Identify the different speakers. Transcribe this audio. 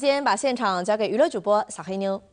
Speaker 1: 间把现场交给娱乐主播小黑妞。